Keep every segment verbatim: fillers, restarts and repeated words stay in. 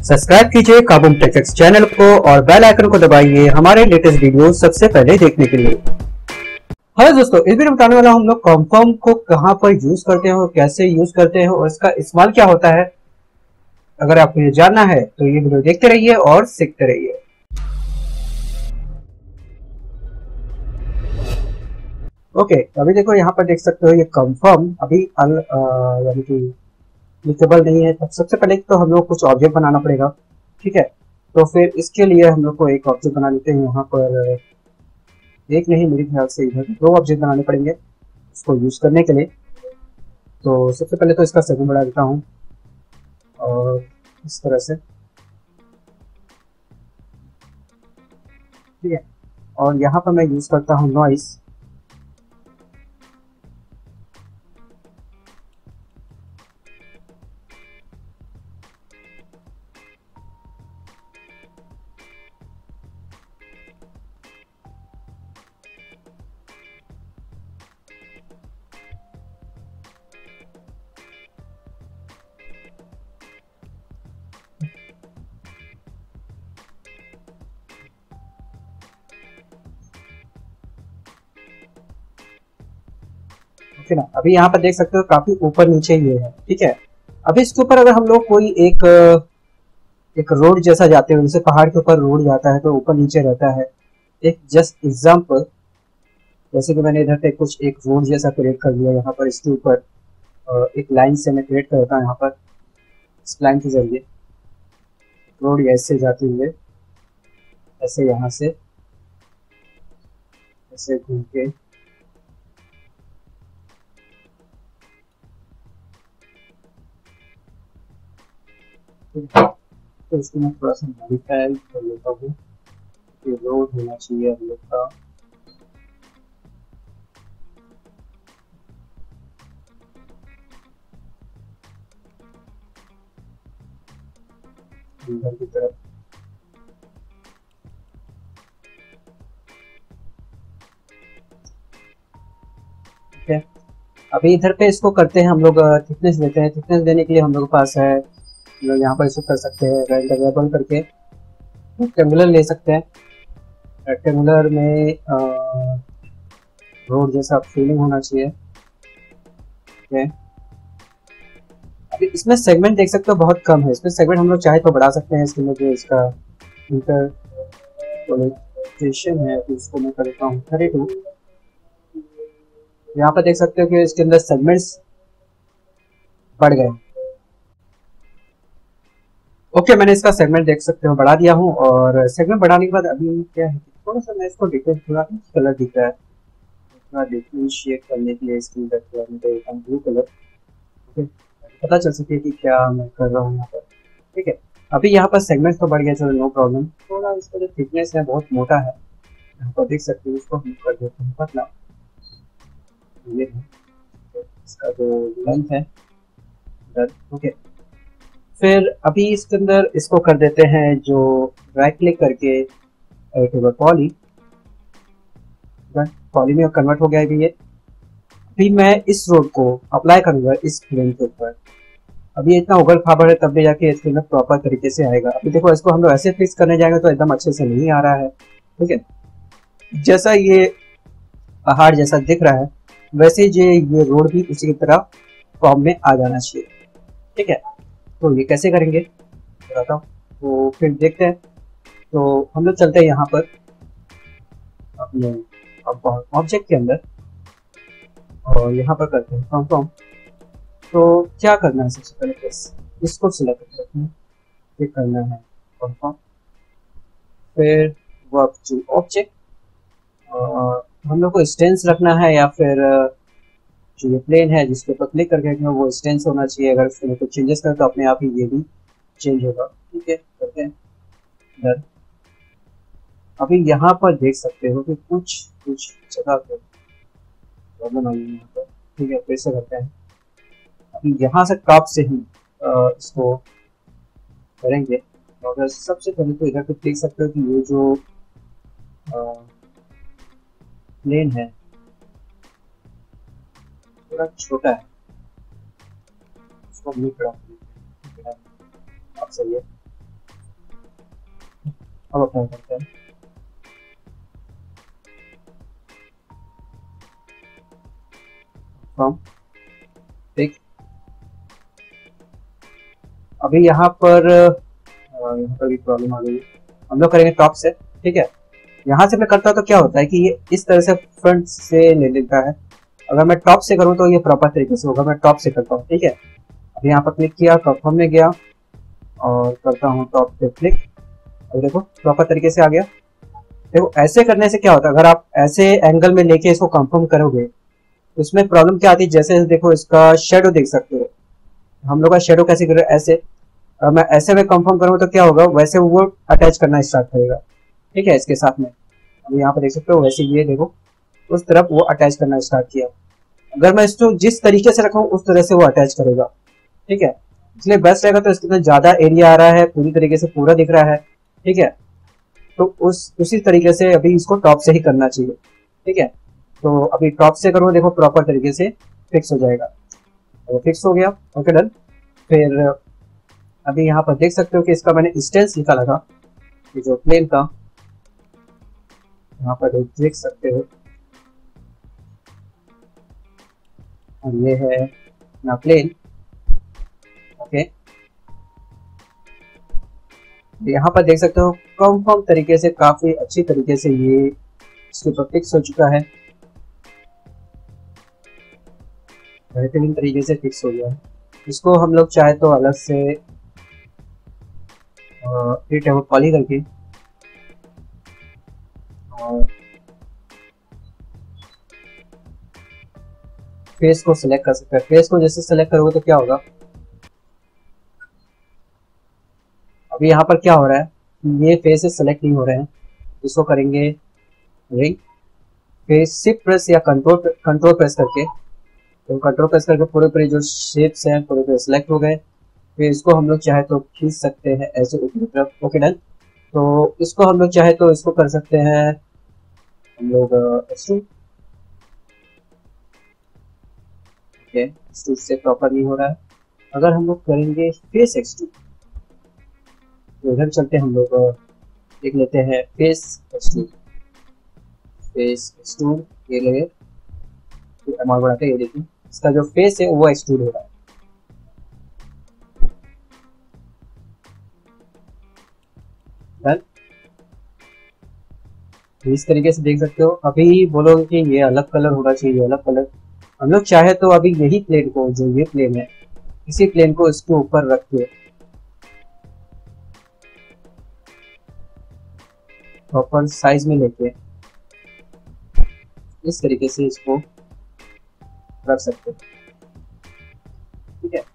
Subscribe कीजिए काबूम takes channel को और बेल आइकन को दबाइए हमारे लेटेस्ट वीडियो सबसे पहले देखने के लिए। हेलो दोस्तों, इस वीडियो में बताने वाला हम लोग कॉमफॉर्म को कहां पर यूज करते हैं और कैसे यूज करते हैं और इसका इस्तेमाल क्या होता है। अगर आपको ये जानना है तो ये वीडियो देखते रहिए और सीखते रहिए। ओके, अभी देखो यहाँ पर देख सकते हो ये कॉमफॉर्म अभी यानी कि यूजेबल नहीं है। तब सबसे पहले तो हम लोग कुछ ऑब्जेक्ट बनाना पड़ेगा, ठीक है। तो फिर इसके लिए हम लोग को एक ऑब्जेक्ट बना लेते हैं। यहाँ पर एक नहीं, मेरे ख्याल से इधर दो ऑब्जेक्ट बनाने पड़ेंगे इसको यूज करने के लिए। तो सबसे पहले तो इसका सेगमेंट बढ़ा देता हूँ और इस तरह से, ठीक है। और यहाँ पर मैं यूज करता हूँ नॉइस। ओके ना, अभी यहाँ पर देख सकते हो काफी ऊपर नीचे ये है, ठीक है। अभी इसके ऊपर अगर हम लोग कोई एक एक रोड जैसा जाते हैं, जैसे पहाड़ के ऊपर रोड जाता है तो ऊपर नीचे रहता है। एक जस्ट एग्जाम्पल, जैसे कि मैंने इधर पे कुछ एक रोड जैसा क्रिएट कर दिया। यहाँ पर इसके ऊपर एक लाइन से मैं क्रिएट कर देता हूँ। यहाँ पर इस लाइन के जरिए रोड ऐसे जाते हुए ऐसे यहाँ से ऐसे घूम के तो इसको मैं थोड़ा सा मॉडिफाई कर लेता हूँ कि रोड होना चाहिए हम लोग का अंदर की तरफ। ठीक है, अभी इधर पे इसको करते हैं हम लोग थिकनेस देते हैं। थिकनेस देने के लिए हम लोग के पास है, हम लोग यहाँ पर इसको कर सकते हैं रेक्टेंगुलर करके रेक्टेंगुलर ले सकते हैं। रेक्टेंगुलर में रोड जैसा फीलिंग होना चाहिए। ओके, अभी इसमें सेगमेंट देख सकते हो बहुत कम है। इसमें सेगमेंट हम लोग चाहे तो बढ़ा सकते हैं। इसके लिए जो इसका इंटरपोलेशन है तो इसको मैं करता हूँ थर्टी टू। यहाँ पर देख सकते हो कि इसके अंदर सेगमेंट्स बढ़ गए। ओके, मैंने इसका सेगमेंट देख सकते हो बढ़ा दिया हूँ। और सेगमेंट बढ़ाने के बाद अभी क्या है, थोड़ा सा मैं इसको डिफरेंट थोड़ा कलर दिख रहा है, थोड़ा डिफरेंशिएट करने के लिए इसके अंदर थोड़ा मैं देता हूँ ब्लू कलर। ओके, पता चल सके कि क्या मैं कर रहा हूँ यहाँ पर, ठीक है। अभी यहाँ पर सेगमेंट तो बढ़ गया, चलो नो प्रॉब्लम। थोड़ा इसका जो थिकनेस है बहुत मोटा है, यहाँ पर देख सकते हो। इसको हम कर देते हैं पतला, ये है इसका जो लेंथ है। ओके, फिर अभी इसके अंदर इसको कर देते हैं जो राइट क्लिक करके टेबल पॉली पॉली में कन्वर्ट हो गया है ये। अभी मैं इस रोड को अप्लाई करूंगा इस प्लेन के ऊपर। अभी ये इतना उबड़ खाबड़ है, तब भी जाके इसके अंदर प्रॉपर तरीके से आएगा। अभी देखो, इसको हम लोग ऐसे फिक्स करने जाएंगे तो एकदम अच्छे से नहीं आ रहा है, ठीक है। जैसा ये पहाड़ जैसा दिख रहा है वैसे ही ये रोड भी उसी की तरह फॉर्म में आ जाना चाहिए, ठीक है। तो ये कैसे करेंगे बताता हूँ, तो फिर देखते हैं। तो हम लोग चलते हैं यहाँ पर अपने ऑब्जेक्ट के अंदर और यहाँ पर करते हैं कॉमफॉर्म। तो क्या करना है, सबसे पहले इसको सिलेक्ट करते हैं, ये करना है कॉमफॉर्म, फिर वर्क टू ऑब्जेक्ट। हम लोग को स्टेंस रखना है या फिर जो ये प्लेन है जिसके ऊपर क्लिक करके वो स्टेंस होना चाहिए। अगर उसमें कुछ चेंजेस करें तो अपने आप ही ये भी चेंज होगा, ठीक है। करते हैं डन। अभी यहाँ पर देख सकते हो कि कुछ कुछ जगह पे प्रॉब्लम आई है यहाँ पर, ठीक है। फिर से करते हैं, अभी यहाँ से टॉप से ही आ, इसको करेंगे। और सबसे पहले तो इधर पे देख सकते हो कि ये जो प्लेन है थोड़ा छोटा है, इसको भी करा आप सही है। अब अप्लाई करते हैं। फ्रॉम ठीक, अभी यहाँ पर यहाँ पर भी प्रॉब्लम आ गई, हम लोग करेंगे टॉप से। ठीक है, यहाँ से मैं करता हूँ तो क्या होता है कि ये इस तरह से फ्रंट से ले लेता है। अगर मैं टॉप से करूँ तो ये प्रॉपर तरीके से होगा। मैं टॉप से करता हूँ। ठीक है, अभी यहाँ पर क्लिक किया, कंफर्म में गया और करता हूँ टॉप पे क्लिक। अब देखो प्रॉपर तरीके से आ गया। देखो ऐसे करने से क्या होता है, अगर आप ऐसे एंगल में लेके इसको कंफर्म करोगे तो इसमें प्रॉब्लम क्या आती है, जैसे देखो इसका शेडो देख सकते हो। हम लोग का शेडो कैसे कर, ऐसे अगर मैं ऐसे में कंफर्म करूँ तो क्या होगा, वैसे वो अटैच करना स्टार्ट करेगा। ठीक है, इसके साथ में अभी यहाँ पर देख सकते हो, वैसे ये देखो उस तरफ वो अटैच करना स्टार्ट किया। अगर मैं इसको जिस तरीके से रखूँ उस तरह से वो अटैच करेगा। ठीक है, इसलिए बेस्ट रहेगा तो इसके अंदर ज्यादा एरिया आ रहा है, पूरी तरीके से पूरा दिख रहा है। ठीक है, तो उस उसी तरीके से अभी इसको टॉप से ही करना चाहिए। ठीक है, तो अभी टॉप से करो, देखो प्रॉपर तरीके से फिक्स हो जाएगा। तो फिक्स हो गया, ओके डन। फिर अभी यहाँ पर देख सकते हो कि इसका मैंने डिस्टेंस निकाला था, ये जो प्लेन का, यहाँ पर देख सकते हो, और ये है ना प्लेन। ओके, यहाँ पर देख सकते हो कंफर्म तरीके से, काफी अच्छी तरीके से ये इसके ऊपर फिक्स हो चुका है, बेहतरीन तरीके से फिक्स हो गया है। इसको हम लोग चाहे तो अलग से टेबल पॉली करके और फेस को सिलेक्ट कर सकते हैं। फेस को जैसे सिलेक्ट करोगे तो क्या होगा, अभी यहाँ पर क्या हो रहा है, ये फेस सिलेक्ट नहीं हो रहे हैं। इसको करेंगे रिंग, फेस शिफ्ट प्रेस या कंट्रोल कंट्रोल प्रेस करके, तो कंट्रोल प्रेस करके पूरे पूरे जो शेप्स हैं पूरे पूरे सिलेक्ट हो गए। फिर इसको हम लोग चाहे तो खींच सकते हैं ऐसे ऊपरी तरफ। Okay done. तो इसको हम लोग चाहे तो इसको कर सकते हैं हम लोग एक्सट्रूड। ओके, एक्सट्रूड से प्रॉपर नहीं हो रहा है। अगर हम लोग करेंगे फेस एक्सट्रूड तो इधर चलते हम लोग देख लेते हैं फेस एक्सट्रूड। फेस एक्सट्रूड ये लगे अमाउंट बढ़ाते, ये देखिए इसका जो फेस है वो एक्सट्रूड हो रहा है। डन, इस तरीके से देख सकते हो। अभी बोलोगे कि ये अलग कलर होना चाहिए, अलग कलर, हम लोग चाहे तो अभी यही प्लेन को, जो ये प्लेन है, इसी प्लेन को इसके ऊपर रख के प्रॉपर साइज में लेके इस तरीके से इसको रख सकते हैं। ठीक है,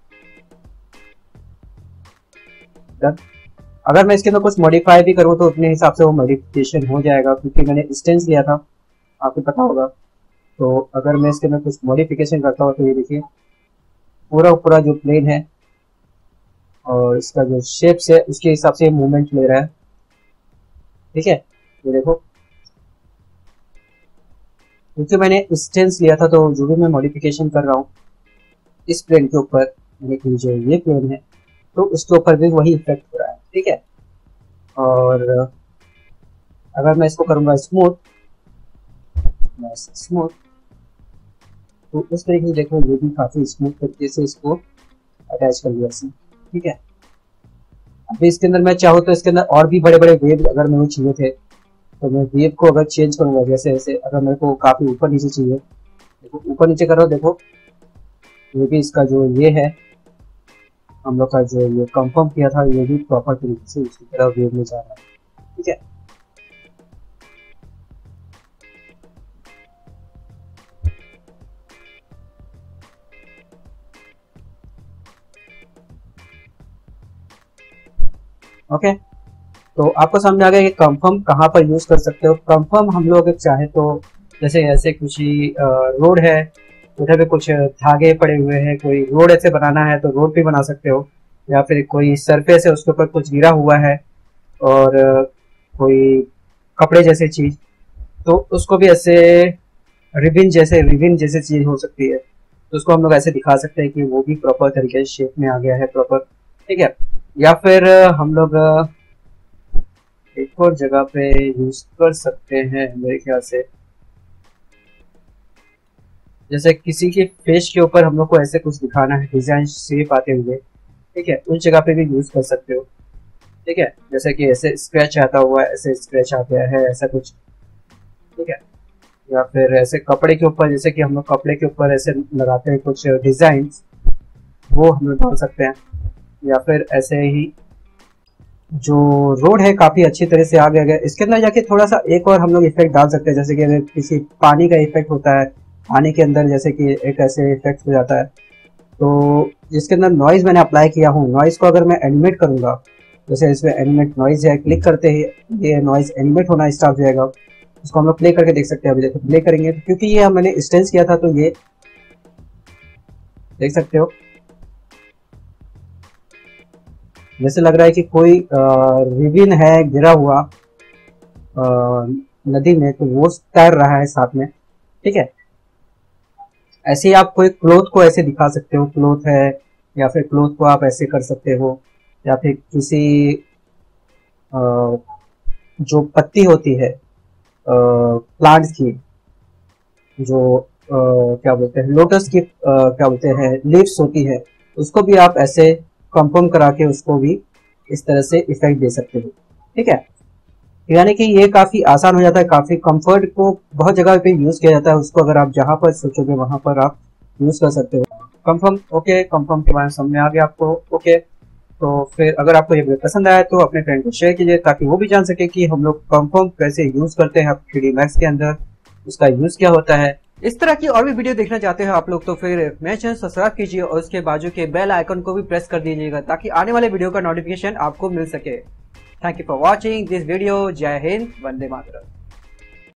डन। अगर मैं इसके अंदर कुछ मॉडिफाई भी करूँ तो उतने हिसाब से वो मॉडिफिकेशन हो जाएगा, क्योंकि मैंने डिस्टेंस लिया था, आपको पता होगा। तो अगर मैं इसके अंदर कुछ मॉडिफिकेशन करता हूँ तो ये देखिए पूरा पूरा जो प्लेन है और इसका जो शेप्स है उसके हिसाब से मूवमेंट ले रहा है। ठीक है, ये देखो क्योंकि मैंने डिस्टेंस लिया था, तो जो भी मैं मॉडिफिकेशन कर रहा हूँ इस प्लेन के ऊपर, यानी जो ये प्लेन है तो उसके ऊपर भी वही इफेक्ट हो रहा है। ठीक है, और अगर मैं इसको करूँगा स्मूथ, स्मूथ तो उस तरीके से देखो ये भी काफी स्मूथ तरीके से इसको अटैच कर लिया इसने। ठीक है, अभी इसके अंदर मैं चाहूँ तो इसके अंदर और भी बड़े बड़े वेव अगर मेरे को चाहिए थे तो मैं वेव को अगर चेंज करूंगा, जैसे ऐसे अगर मेरे को काफी ऊपर नीचे चाहिए, देखो ऊपर नीचे करो, देखो ये भी इसका जो ये है हम लोग का जो ये कंफर्म किया था, ये भी प्रॉपर तरीके से उसी तरह वेव में जा रहा है। ठीक है, ओके, तो आपको समझ आ गया कि कंफर्म कहाँ पर यूज कर सकते हो। कंफर्म हम लोग चाहे तो जैसे ऐसे कुछ ही रोड है, उधर पे कुछ धागे पड़े हुए हैं, कोई रोड ऐसे बनाना है तो रोड भी बना सकते हो, या फिर कोई सरफेस है उसके ऊपर कुछ गिरा हुआ है और कोई कपड़े जैसे चीज, तो उसको भी ऐसे रिबिन जैसे रिबिन जैसे चीज हो सकती है, तो उसको हम लोग ऐसे दिखा सकते हैं कि वो भी प्रॉपर तरीके से शेप में आ गया है प्रॉपर। ठीक है, या फिर हम लोग एक और जगह पे यूज कर सकते हैं मेरे ख्याल से। जैसे किसी के फेस के ऊपर हम लोग को ऐसे कुछ दिखाना है, डिजाइन शेप आते हुए, ठीक है, उस जगह पे भी यूज कर सकते हो। ठीक है, जैसे कि ऐसे स्क्रैच आता हुआ है, ऐसे स्क्रैच आ गया है, ऐसा कुछ। ठीक है, या फिर ऐसे कपड़े के ऊपर, जैसे कि हम लोग कपड़े के ऊपर ऐसे लगाते हैं कुछ डिजाइन, वो हम लोग डाल सकते हैं। या फिर ऐसे ही जो रोड है काफी अच्छी तरह से आ गया है, इसके अंदर जाके थोड़ा सा एक और हम लोग इफेक्ट डाल सकते हैं। जैसे कि अगर किसी पानी का इफेक्ट होता है, पानी के अंदर जैसे कि एक ऐसे इफेक्ट हो जाता है, तो जिसके अंदर नॉइज मैंने अप्लाई किया हूँ, नॉइज को अगर मैं एनिमेट करूंगा, जैसे इसमें एनिमेट नॉइज है, क्लिक करते ही ये नॉइज एनिमेट होना स्टार्ट हो जाएगा। इसको हम लोग प्ले करके देख सकते हैं। अभी देखो प्ले करेंगे, क्योंकि ये मैंने इंस्टेंस किया था, तो ये देख सकते हो जैसे लग रहा है कि कोई रिविन है गिरा हुआ आ, नदी में, तो वो तैर रहा है साथ में। ठीक है, ऐसे ही आप कोई क्लोथ को ऐसे दिखा सकते हो, क्लोथ है, या फिर क्लोथ को आप ऐसे कर सकते हो, या फिर किसी आ, जो पत्ती होती है प्लांट्स की, जो आ, क्या बोलते हैं, लोटस की, आ, क्या बोलते हैं, लीव्स होती है, उसको भी आप ऐसे कंफर्म करा के उसको भी इस तरह से इफेक्ट दे सकते हो। ठीक है, यानी कि ये काफी आसान हो जाता है, काफी कंफर्ट को बहुत जगह पे यूज किया जाता है, उसको अगर आप जहां पर सोचोगे वहां पर आप यूज कर सकते हो। कंफर्म, ओके, कंफर्म के बारे में समझ में आ गया आपको। ओके, तो फिर अगर आपको ये वीडियो पसंद आया तो अपने फ्रेंड को शेयर कीजिए, ताकि वो भी जान सके कि हम लोग कंफर्म कैसे यूज करते हैं थ्री डी मैक्स के अंदर, उसका यूज क्या होता है। इस तरह की और भी वीडियो देखना चाहते हो आप लोग, तो फिर मेरे चैनल सब्सक्राइब कीजिए और उसके बाजू के बेल आइकन को भी प्रेस कर दीजिएगा, ताकि आने वाले वीडियो का नोटिफिकेशन आपको मिल सके। Thank you for watching this video. जय हिंद, वंदे मातरम।